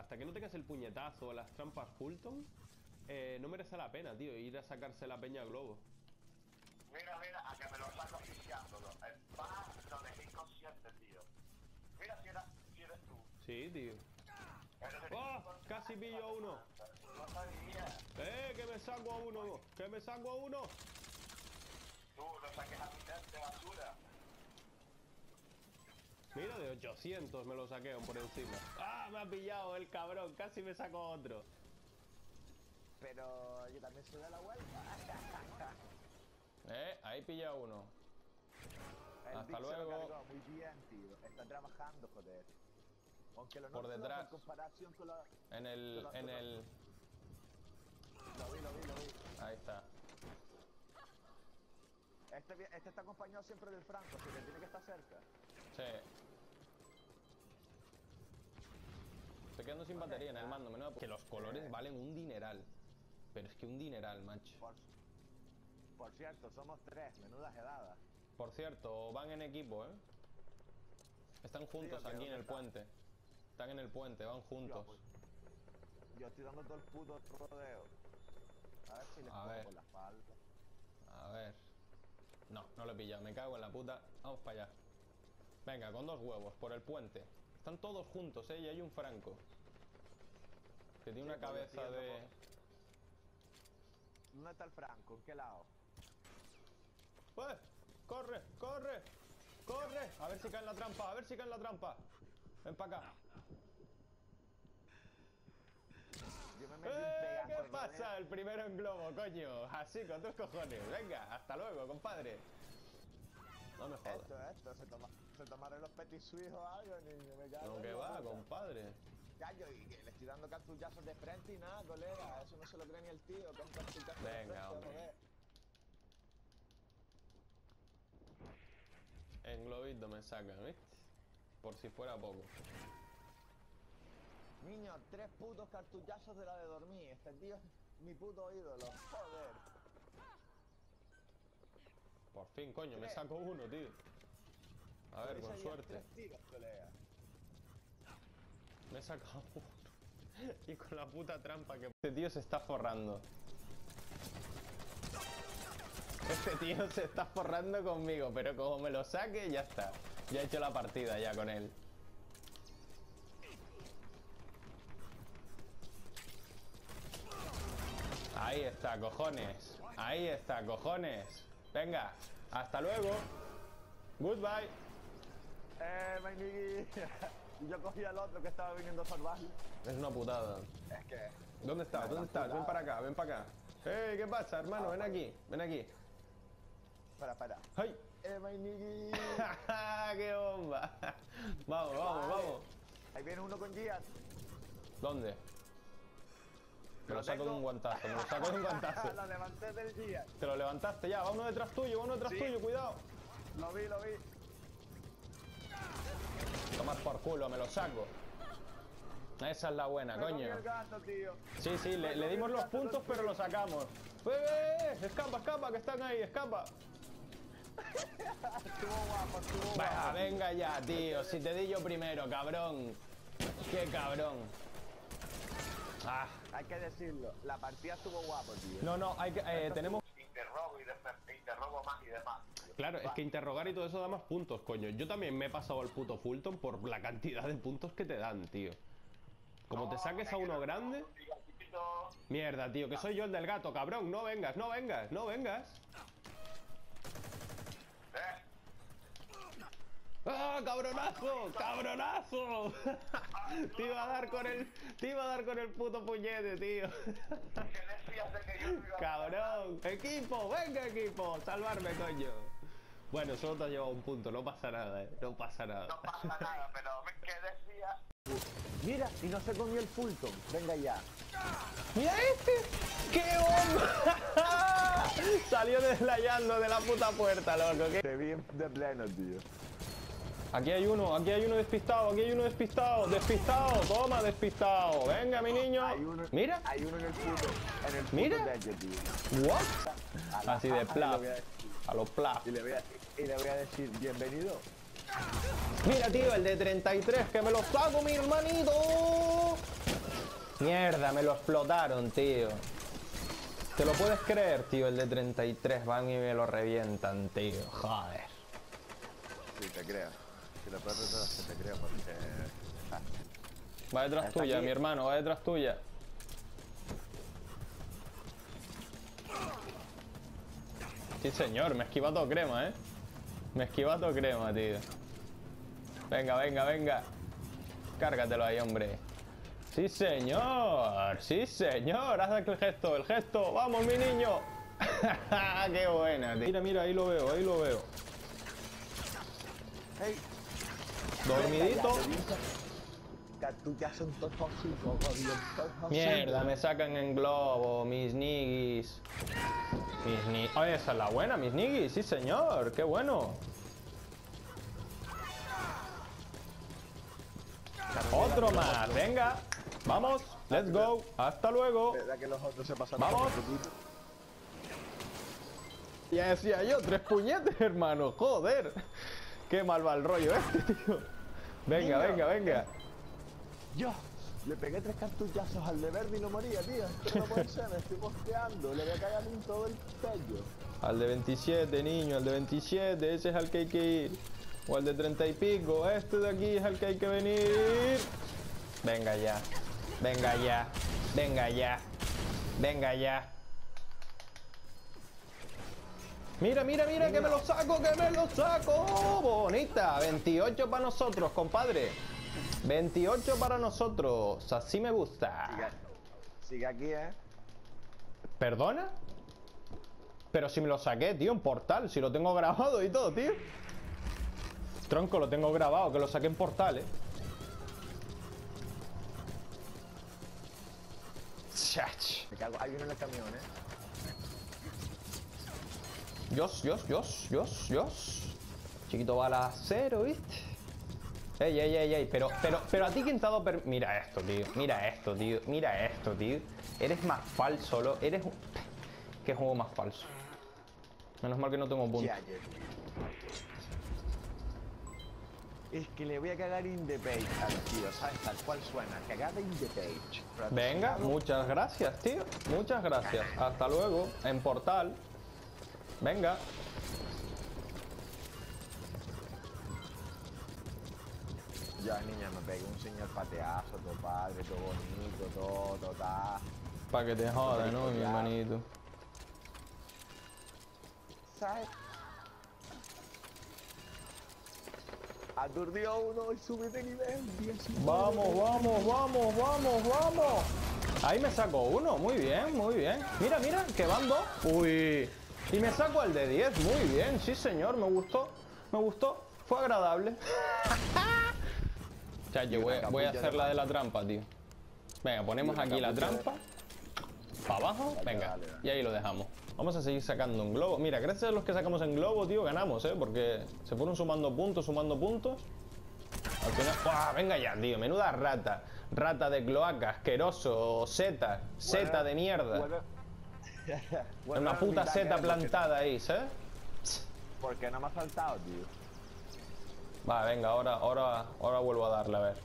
hasta que no tengas el puñetazo o las trampas Fulton, no merece la pena, tío, ir a sacarse la peña globo. Mira, a que me lo saco asfixiándolo. El pana lo dejé inconsciente, tío. Mira si eres tú. Sí, tío. ¡Oh! Casi pillo a uno. No sabía. Que me saco a uno. Que me saco a uno. Tú no saques a mi gente, basura. Mira, de 800 me lo saqueo por encima. ¡Ah! Me ha pillado el cabrón. Casi me saco otro. Pero yo también soy de la vuelta. Ahí pilla uno. El Hasta Dick se lo luego. cargó muy bien, tío. Está trabajando, joder. Aunque lo Por noto detrás. en comparación con la... En el... Lo vi. Ahí está. Este está acompañado siempre del Franco, así que tiene que estar cerca. Sí. Estoy quedando sin batería en el mando, menuda... Que los colores valen un dineral. Pero es que un dineral, macho. Por cierto, somos 3, menudas heladas. Por cierto, van en equipo, ¿eh? Están juntos Sí, aquí en el está. puente. Están en el puente, van juntos. Tío, pues, yo estoy dando todo el puto rodeo. A ver si les A pongo ver. por la espalda. A ver. No, no lo he pillado, me cago en la puta. Vamos para allá. Venga, con 2 huevos, por el puente. Están todos juntos, y hay un Franco. Que tiene una pues, cabeza de... ¿Dónde está el Franco? ¿En qué lado? ¡Pues! ¡Corre! ¡Corre! ¡Corre! A ver si cae en la trampa, a ver si cae en la trampa. Ven para acá. Yo me metí un pegazo ¿Qué de pasa? El primero en globo, coño. Así, con tus cojones. Venga, hasta luego, compadre. No me jodas. Esto, se tomaron los petit suisse o algo, niño, me cago No, en que la va, puta. compadre. Ya, yo y que le estoy dando cartuchazos de frente y nada, colega, eso no se lo cree ni el tío, con cartuchazos de frente, Venga, hombre. joder. En globito me sacan, ¿viste? Por si fuera poco. Niño, 3 putos cartuchazos de la de dormir, este tío es mi puto ídolo, joder. Por fin, coño, me saco uno, tío. A ver, con suerte. 3 tiros, colega. Me he sacado uno. Y con la puta trampa que... Este tío se está forrando. Este tío se está forrando conmigo, pero como me lo saque, ya está. Ya he hecho la partida ya con él. Ahí está, cojones. Ahí está, cojones. Venga, hasta luego. Goodbye. My nigga. Y yo cogí al otro que estaba viniendo a salvarlo. Es una putada. Es que... ¿Dónde estás? ¿Dónde estás? Ven para acá, ven para acá. ¿Qué pasa, hermano? Ven aquí, ven aquí. Espera. ¡Ay! My nigga. ¡Qué bomba! Vamos. Ahí viene uno con Gian. ¿Dónde? Me lo saco de tengo. un guantazo, me lo saco de un guantazo. Lo levanté del Gian. Te lo levantaste ya, va uno detrás tuyo, cuidado. Lo vi. Tomar por culo, me lo saco. Esa es la buena, Me comí coño. el gato, tío. Sí, le dimos los puntos, pero lo sacamos. Escapa, que están ahí, escapa. Estuvo guapo. Venga ya, tío, si te di yo primero, cabrón. Qué cabrón. Hay que decirlo, la partida estuvo guapo, tío. No, hay que, tenemos... Interrogo más y demás. Claro, es que interrogar y todo eso da más puntos, coño. Yo también me he pasado el puto Fulton por la cantidad de puntos que te dan, tío. Como te saques a uno grande... Mierda, tío, que soy yo el del gato, cabrón. No vengas. ¡Ah, cabronazo! Te iba a dar con el puto puñete, tío. ¿Qué decías de que yo iba a... Cabrón, venga equipo, salvarme, coño. Bueno, solo te has llevado un punto, no pasa nada, no pasa nada. No pasa nada, pero ¿qué decías? Mira, y no se comió el Fulton. Venga ya. ¡Mira este! ¡Qué bomba! Salió deslayando de la puta puerta, loco. Te vi de pleno, tío. Aquí hay uno despistado, despistado, toma, despistado. Venga, mi niño. Mira. Hay uno en el puto Mira. techo, tío. What? Así de plaf. A los plaf. Y le voy a decir, bienvenido. Mira, tío, el de 33, que me lo saco, mi hermanito. Mierda, me lo explotaron, tío. ¿Te lo puedes creer, tío? El de 33 van y me lo revientan, tío. Joder. Sí, te creo. Si lo puedes retar, que te creo porque... Va detrás Está tuya, aquí. mi hermano, va detrás tuya. Sí, señor, me esquiva todo crema, ¿eh? Me esquiva todo crema, tío. Venga, venga, venga. Cárgatelo ahí, hombre. Sí, señor. Sí, señor. Haz el gesto, el gesto. Vamos, mi niño. Qué buena, tío. Mira, mira, ahí lo veo, ahí lo veo. Hey, Dormidito. tú ya son todos tóxicos, jodido. Mierda, me sacan en globo, mis nigis. Mis nigis. Oye, esa es la buena, mis nigis. Sí, señor. Qué bueno. Otro más, venga. Vamos, let's go. Hasta luego. ¿Verdad que los otros se pasan? Vamos. Ya decía yo, 3 puñetes, hermano. Joder. Qué mal va el rollo este, tío. Venga, venga, venga. Yo le pegué 3 cartuchazos al de verde y no moría, tío. Esto no puede ser, me estoy posteando. Le voy a cagar en todo el pello. Al de 27, niño, al de 27. Ese es al que hay que ir. O al de 30 y pico. Este de aquí es al que hay que venir. Venga ya. Venga ya. Venga ya. Venga ya. Mira, mira, mira, que me lo saco, que me lo saco. Bonita. 28 para nosotros, compadre. 28 para nosotros. Así me gusta. Sigue aquí, ¿Perdona? Pero si me lo saqué, tío, en Portal. Si lo tengo grabado y todo, tío. Tronco, lo tengo grabado, que lo saqué en Portal, Chach. Me cago, hay uno en el camión, Dios. Chiquito bala cero, ¿viste? Ey. Pero a ti quién te ha dado Mira esto, tío. Mira esto, tío. Eres más falso, eres un... ¿Qué juego más falso? Menos mal que no tengo puntos. Es que le voy a cagar in the page al tío, ¿sabes? Tal cual suena, cagada in the page. Venga, muchas gracias, tío. Muchas gracias. Hasta luego, en Portal. Venga. Ya, niña, me pegué un señor pateazo, todo padre, todo bonito, todo, tal. Pa' que te joda, ¿no, mi hermanito? ¿Sabes? Aturdió uno y sube de nivel. Vamos. Ahí me saco uno, muy bien. Mira, que van 2. Uy. Y me saco el de 10, muy bien, sí señor, me gustó. Fue agradable. Chacho, voy a hacer la de la trampa, tío. Venga, ponemos aquí la trampa. Para abajo, venga. Y ahí lo dejamos. Vamos a seguir sacando un globo. Mira, gracias a los que sacamos en globo, tío, ganamos, porque se fueron sumando puntos. Al final... ¡Buah! Venga ya, tío, menuda rata. Rata de cloaca, asqueroso, seta de mierda. Una puta seta plantada ahí, ¿sabes? ¿Por qué no me ha saltado, tío? Va, venga, ahora vuelvo a darle, a ver.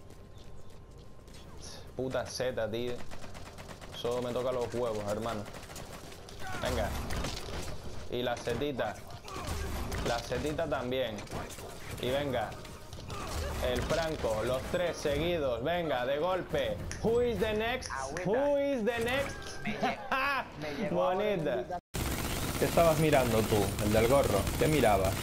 Puta seta, tío. Solo me toca los huevos, hermano. Venga. Y la setita. La setita también. Y venga. El Franco. Los 3 seguidos. Venga, de golpe. Who is the next? Who is the next? Bonita. ¿Qué estabas mirando tú? El del gorro. ¿Qué mirabas?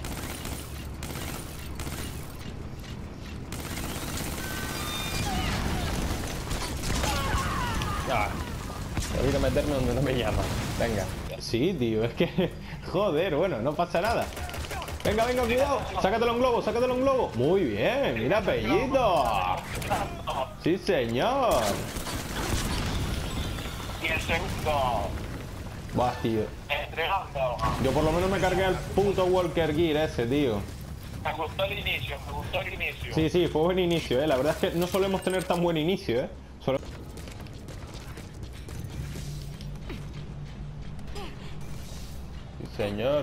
Quiero meterme donde no me llaman. Venga. Sí, tío, es que... Joder, bueno, no pasa nada. Venga, cuidado. Sácatelo en globo, Muy bien, mira, Pellito. Sí, señor. Y el segundo. Vas, tío. Entregando. Yo por lo menos me cargué al puto Walker Gear ese, tío. Me gustó el inicio. Sí, fue buen inicio, La verdad es que no solemos tener tan buen inicio, Sí, señor.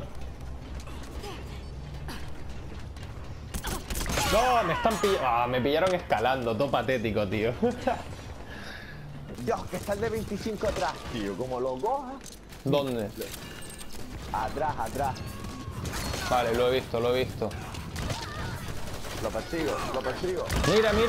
No, me están pillando. Me pillaron escalando, todo patético, tío. Dios, que está el de 25 atrás, tío. Como lo coja. ¿Dónde? Atrás, atrás. Vale, lo he visto, lo he visto. Lo persigo, lo persigo. Mira, mira.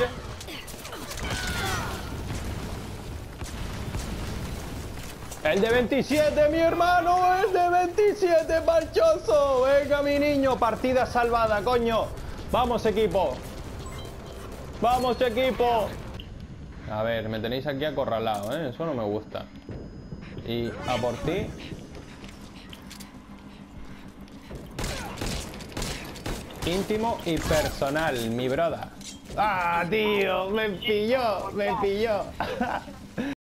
El de 27, mi hermano, el de 27, parchoso. Venga, mi niño, partida salvada, coño. Vamos, equipo. Vamos, equipo. A ver, me tenéis aquí acorralado, ¿eh? Eso no me gusta. Y a por ti. Íntimo y personal, mi broda. ¡Ah, tío! Me pilló, me pilló.